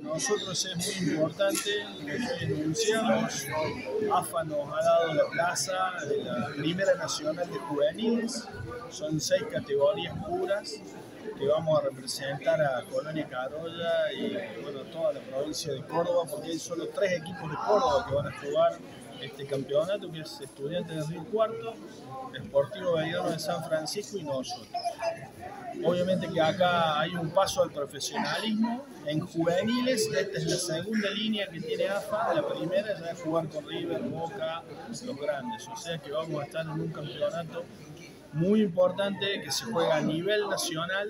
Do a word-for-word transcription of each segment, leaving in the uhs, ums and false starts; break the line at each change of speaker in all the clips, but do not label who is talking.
nosotros es muy importante, lo denunciamos. A F A nos ha dado la plaza de la Primera Nacional de Juveniles, son seis categorías puras que vamos a representar a Colonia Carolla y bueno, toda la provincia de Córdoba, porque hay solo tres equipos de Córdoba que van a jugar este campeonato, que es Estudiantes de Río Cuarto, Sportivo Belgrano de San Francisco y nosotros. Obviamente que acá hay un paso al profesionalismo en juveniles. Esta es la segunda línea que tiene A F A. La primera ya es jugar con River, Boca, los grandes. O sea que vamos a estar en un campeonato muy importante que se juega a nivel nacional.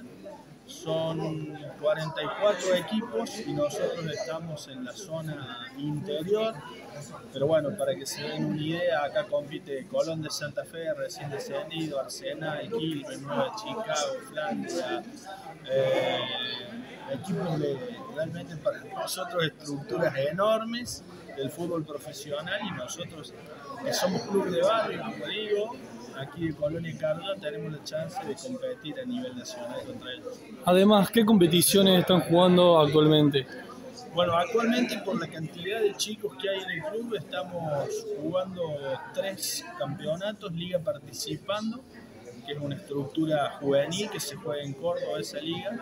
Son cuarenta y cuatro equipos y nosotros estamos en la zona interior. Pero bueno, para que se den una idea, acá compite Colón de Santa Fe, recién descendido, Arsenal, Quilmes, Nueva Chicago, Flandria, eh, equipos de realmente para nosotros estructuras enormes del fútbol profesional, y nosotros que somos club de barrio, como digo, aquí de Colonia y Carolla, tenemos la chance de competir a nivel nacional contra ellos.
Además, ¿qué competiciones están jugando actualmente?
Bueno, actualmente por la cantidad de chicos que hay en el club estamos jugando tres campeonatos, liga participando, que es una estructura juvenil que se juega en Córdoba esa liga.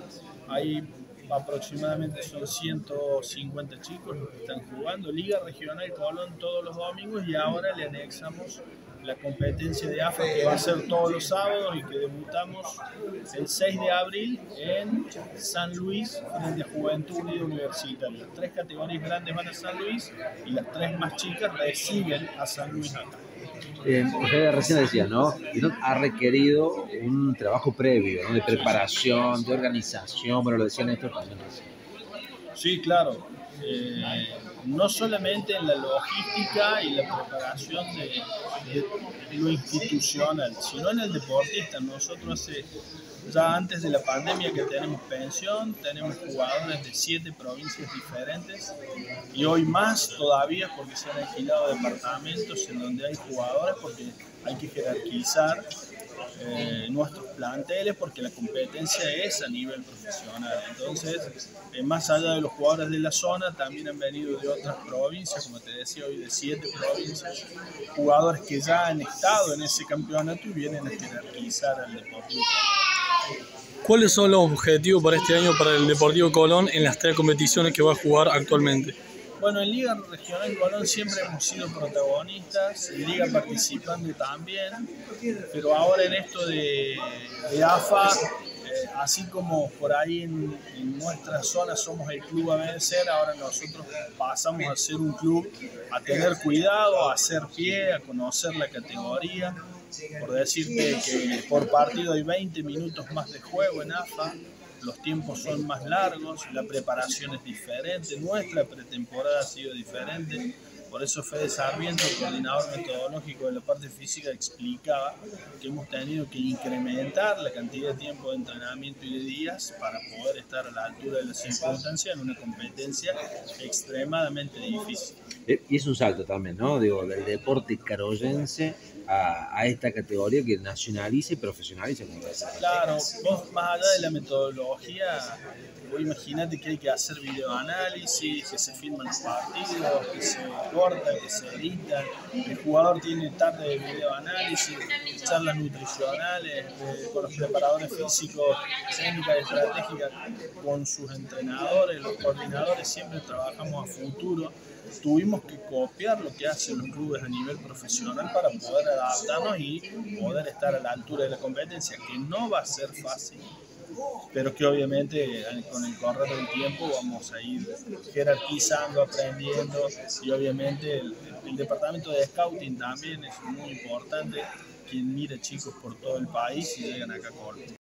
Ahí aproximadamente son ciento cincuenta chicos los que están jugando, liga regional Colón todos los domingos, y ahora le anexamos la competencia de A F A que va a ser todos los sábados y que debutamos el seis de abril en San Luis frente a Juventud Unida Universitaria. Las tres categorías grandes van a San Luis y las tres más chicas reciben a San Luis acá.
Eh, usted recién decía, ¿no? Esto ha requerido un trabajo previo, ¿no? De preparación, de organización, pero lo decían estos también.
Sí, claro. Eh, no solamente en la logística y la preparación de, de lo institucional, sino en el deportista. Nosotros hace, ya antes de la pandemia que tenemos pensión, tenemos jugadores de siete provincias diferentes y hoy más todavía porque se han alquilado departamentos en donde hay jugadores, porque hay que jerarquizar Eh, nuestros planteles porque la competencia es a nivel profesional. Entonces, eh, más allá de los jugadores de la zona, también han venido de otras provincias, como te decía hoy, de siete provincias, jugadores que ya han estado en ese campeonato y vienen a jerarquizar al Deportivo.
¿Cuáles son los objetivos para este año para el Deportivo Colón en las tres competiciones que va a jugar actualmente?
Bueno, en Liga Regional Colón siempre hemos sido protagonistas, en Liga participando también, pero ahora en esto de, de A F A, eh, así como por ahí en, en nuestra zona somos el club a vencer, ahora nosotros pasamos a ser un club a tener cuidado, a hacer pie, a conocer la categoría. Por decirte que por partido hay veinte minutos más de juego en A F A, los tiempos son más largos, la preparación es diferente, nuestra pretemporada ha sido diferente. Por eso Fede Sarmiento, el coordinador metodológico de la parte física, explicaba que hemos tenido que incrementar la cantidad de tiempo de entrenamiento y de días para poder estar a la altura de las circunstancias en una competencia extremadamente difícil.
Y es un salto también, ¿no? Digo, del deporte carollense a, a esta categoría que nacionalice y profesionalice.
Claro, vos más allá de la metodología, vos imaginate que hay que hacer videoanálisis, que se filman los partidos, que se cortan, que se editan, el jugador tiene tarde de videoanálisis, charlas nutricionales, eh, con los preparadores físicos, técnicas estratégicas, con sus entrenadores, los coordinadores, siempre trabajamos a futuro. Tuvimos que copiar lo que hacen los clubes a nivel profesional para poder adaptarnos y poder estar a la altura de la competencia, que no va a ser fácil, pero que obviamente con el correr del tiempo vamos a ir jerarquizando, aprendiendo, y obviamente el, el departamento de scouting también es muy importante, quien mira chicos por todo el país y llegan acá a Córdoba.